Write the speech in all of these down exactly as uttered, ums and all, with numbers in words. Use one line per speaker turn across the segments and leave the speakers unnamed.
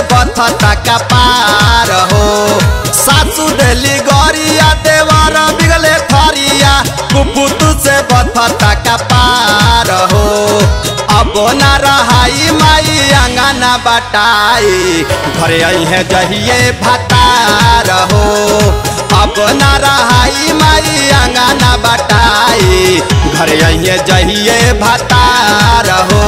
बथता का पार हो। सासू देली गरिया देवर बिगले थरिया कुपुत से बथता का पार हो। अब न रहाई माई अंगना बटाई घरे आई है जहिए भतार हो। अब न रहाई माई अंगना बटाई घरे आई है जहिए भतार हो।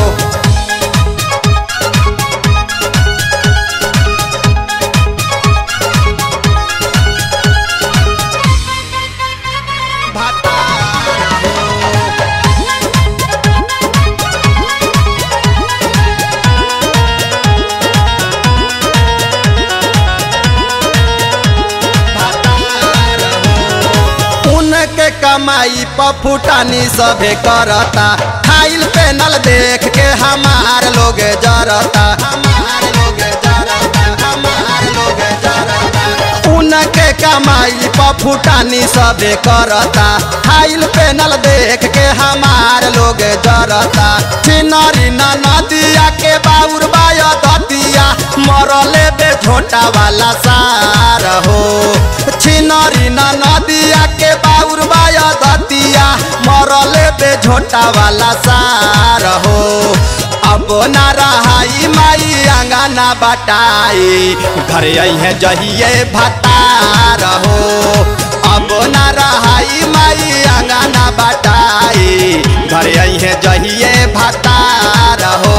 के कमाई पफुटानी सभे करता खाइल पेनल देख के हमार लोग जरता हमार लोग जरता हमार लोग जरता। उनके कमाई पफुटानी सभे करता खाइल पेनल देख के हमार लोग जरता। चिनरी न नदिया के बाउर बाया दतिया मरले बे झोटा वाला सार हो। चिनरी न नदिया के बाउर बाया दतिया मरले बे झोटा वाला सार हो। अब न रहाई माई अंगना बटाई घरे आई है जहिए भतार हो। अब न रहाई माई अंगना बटाई घरे आई है जहिए भतार हो।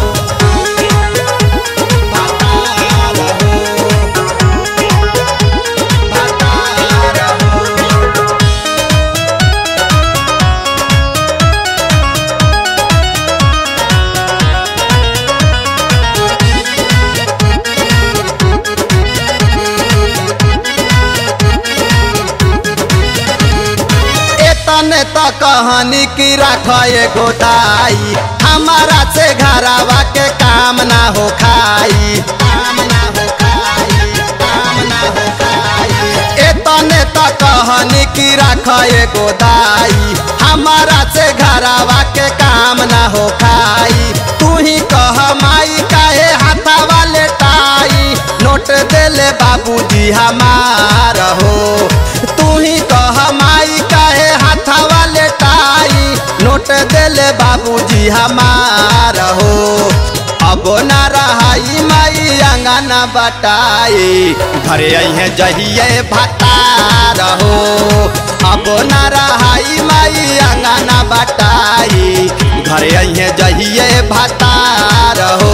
तने तो कहानी की रखे गोदाई हमारा से घरावा के काम ना हो खाई काम ना हो खाई काम ना हो खाई। ए तने तो कहानी की रखे गोदाई हमारा से घरावा के काम ना हो खाई। तू ही कह माई काहे हाथा वाले टाई नोट देले बाबूजी हमार हो। तू ही कह माई काहे हाथा वाले टाई नोट देले बाबूजी हमार हो। अब न रहाई माई अंगना बटाई घरे आई है जहिए भतार हो। अब न रहाई माई अंगना बटाई घरे आई है जहिए भतार हो।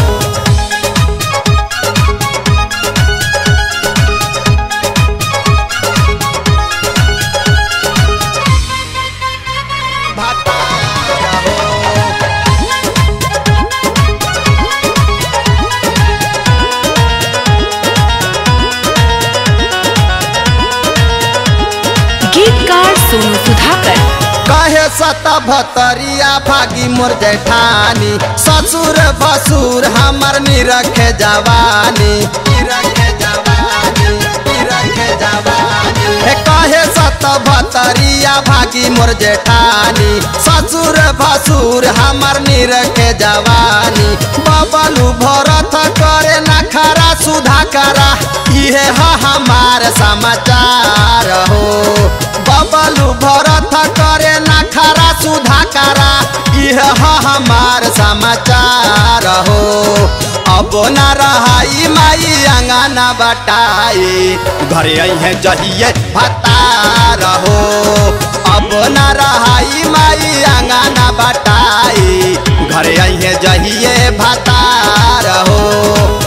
गीतकार सोनू सुधाकर
कहे सता भतरिया भागी मोर जेठानी ससुर भसुर हमर निरखे जवानी निरखे जवानी निरखे जवानी। कहे सता भतरिया भागी मोर जेठानी ससुर भसुर हमर निरखे जवानी। बबलू भरत करे नखरा सुधाकरा इहे हमार समाचार हो। बबलू भरत करे नखरा सुधाकरा इह हमार समाचार हो। अब न रहाई माई अंगना बटाई घरे आई है जहिए भतार हो। अब न रहाई माई अंगना बटाई घरे आई है जहिए भतार हो।